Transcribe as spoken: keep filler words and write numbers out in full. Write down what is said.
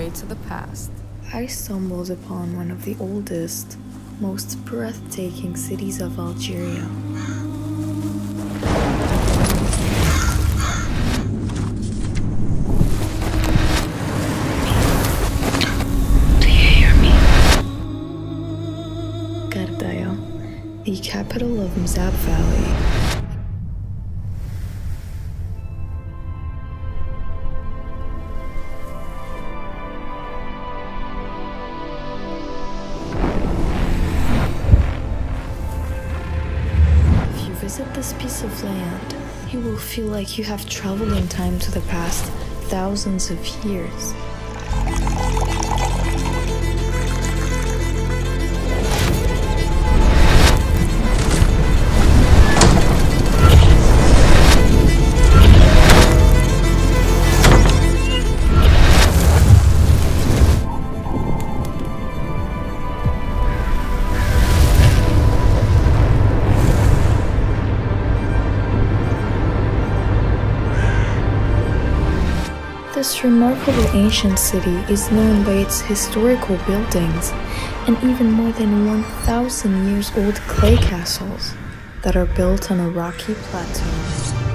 way to the past. I stumbled upon one of the oldest, most breathtaking cities of Algeria. Do you hear me? Ghardaia, the capital of Mzab Valley. Visit this piece of land, you will feel like you have traveled in time to the past thousands of years. This remarkable ancient city is known by its historical buildings and even more than one thousand years old clay castles that are built on a rocky plateau.